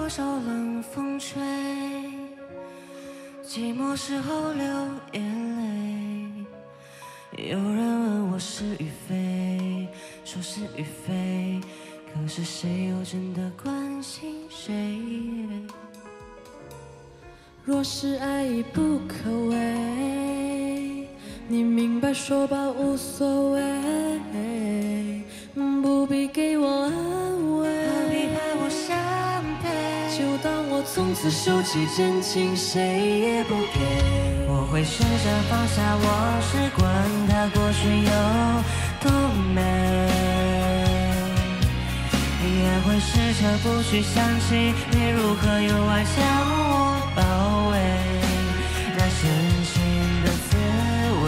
多少冷风吹，寂寞时候流眼泪。有人问我是与非，说是与非，可是谁又真的关心谁？ 若是爱已不可为，你明白说吧无所谓，不必给我安慰， 何必怕我伤悲？ 就当我从此收起真情，谁也不给。 我会选择放下往事，管它过去有多美，也会试着不去想起你如何用爱将我包围，那深情的滋味。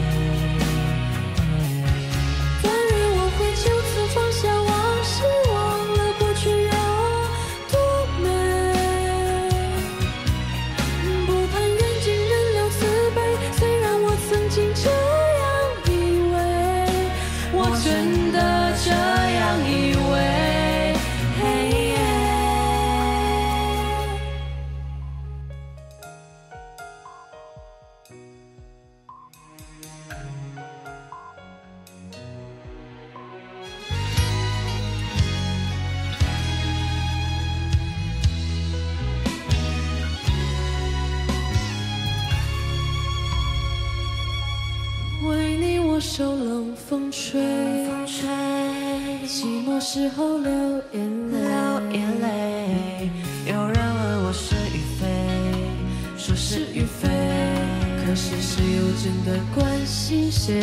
但愿我会就此放下往事，忘了过去有多美，不盼缘尽人留慈悲，虽然我曾经这样以为，我真的这样以为。为你我受冷风吹，寂寞时候流眼泪。 有人问我是与非，说是与非， 可是谁又真的关心谁？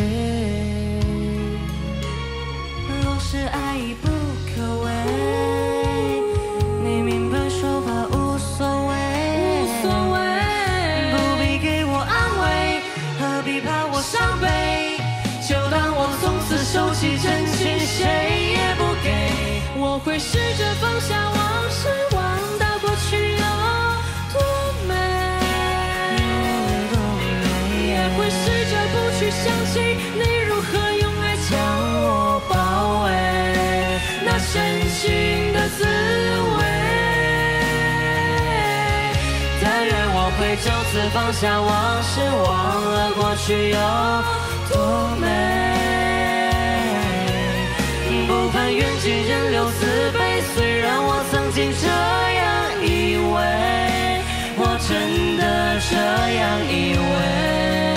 若是爱已不可为，你明白说吧无所谓，不必给我安慰，何必怕我伤悲？就当我从此收起真情，谁也不给。 我会试着放下往事，忘掉过去有多美，也会试着不去想起你如何用爱将我包围，那深情的滋味。 但愿我会就此放下往事，忘了过去有多美，不盼缘尽人留慈悲，虽然我曾经这样以为，我真的这样以为。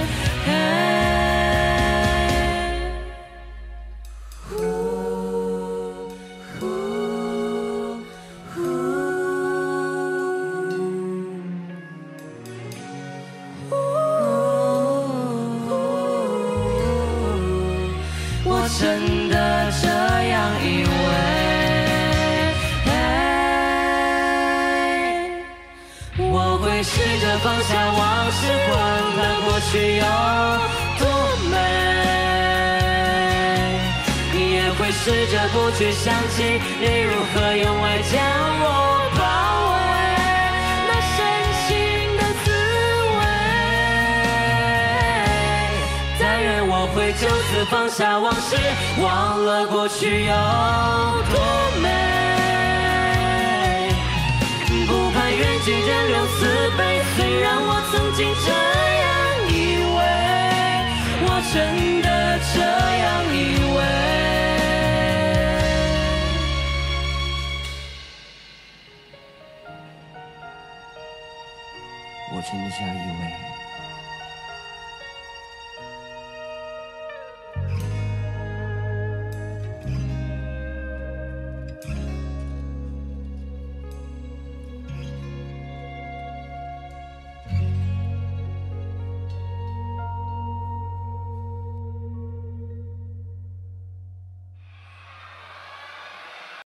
我真的这样以为，我会试着放下往事，管它过去有多美，也会试着不去想起你如何用爱将我包围，那深情的滋味。但愿我会就此放下往事，忘了过去有多美，不盼缘尽人留慈悲，虽然我曾经这样以为，我真的这样以为。我真的这样以为。